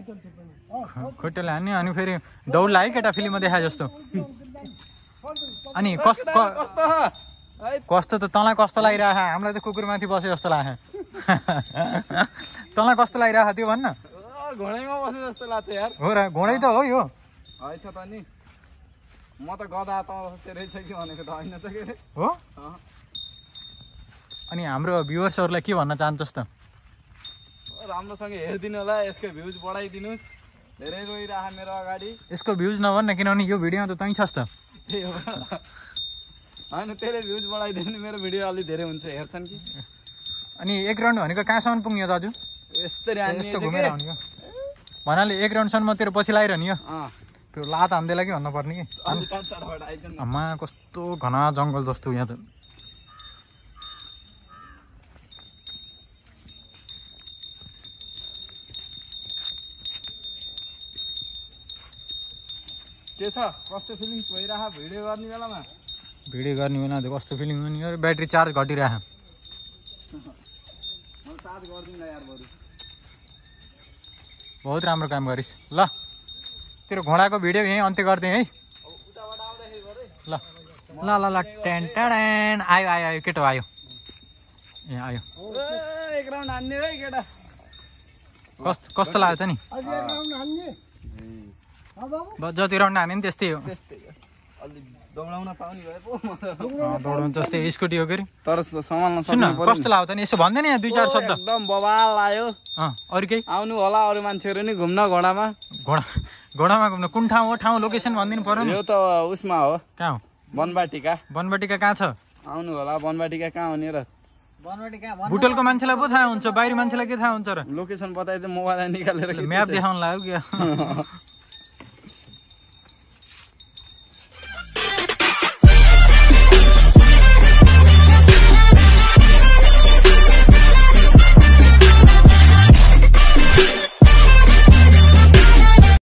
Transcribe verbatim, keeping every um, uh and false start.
खुट्टेले हान्ने अनि फेरि दौड लाग्यो केटा फिल्ममा देखाए जस्तो। अनि कस कस्तो त तँलाई कस्तो लागिरहेको हामीलाई त कुकुरमाथि बसे जस्तो लाग्यो। तँलाई कस्तो लागिरहेको त्यो भन्न। घोडैमा बसे जस्तो लाग्छ यार। हो र घोडै त हो यो हैछ त नि म त गधा त रहेछ कि भनेको त होइन त के रे हो। अनि हाम्रो भ्युअर्सहरूलाई के भन्न चाहन्छस् त? राम्रोसँग हेरिदिनु होला, यसको भ्युज बढाइदिनुस्। धेरै रोइरह मेरो अगाडि। यसको भ्युज नभन्न किनभने यो भिडियोमा त तै छस् त। होइन तेरो भ्युज बढाइदिनु मेरो भिडियो अलि धेरै हुन्छ हेर्छन् कि। अनि एक राउन्ड भनेको कहाँसम्म पुग्यो दाजु? यस्तरी यस्तो घुमेर आउने भन्नाले एक राउन्डसम्म तेरो पछि लगाइरहने हो। त्यो लात हान्दैला कि भन्नुपर्ने कि। आमा कस्तो घना जङ्गल जस्तो यहाँ त। के छ कस्तो फिलिङ भइरह भिडियो गर्ने बेलामा? भिडियो गर्ने बेला त कस्तो फिलिङ हुने हो। ब्याट्री चार्ज घटिरह। म चार्ज गर्दिनँ यार बरु। बहुत राम्रो काम गरिस्। ल तेरो घोडाको भिडियो यहीँ अन्त्य गरिदिएँ है। ल ल ल ल टेन टेन आयो आयो आयो केटो आयो। ए आयो। एक राउन्ड हान्ने है केटा। कस्तो कस्तो लाग्यो त नि? जति राउन्ड हाने नि त्यस्तै हो। दौडाउन पाउने भए पो दौडाउनु जस्तै स्कुटी हो के तर सम्हाल्न सुन्न कस्तो लाग्यो त नि? यसो भन्दैन यहाँ दुई चार शब्द। एकदम बवाल आयो। अरू केही आउनु होला अरू मान्छेहरू नि घुम्न घोडामा। घोडा घोडामा घुम्न कुन ठाउँ हो? ठाउँ लोकेसन भनिदिनु पर्यो नि। यो त उसमा हो। कहाँ हो? बनबाटिका। बनबाटिका कहाँ छ? आउनु होला बनबाटिका कहाँ हो नि र? बुटोलको मान्छेलाई पो थाहा हुन्छ, बाहिरी मान्छेलाई के थाहा हुन्छ र? लोकेसन बताइदिए मोबाइल निकालेर म्याप देखाउनु लाग्यो क्या।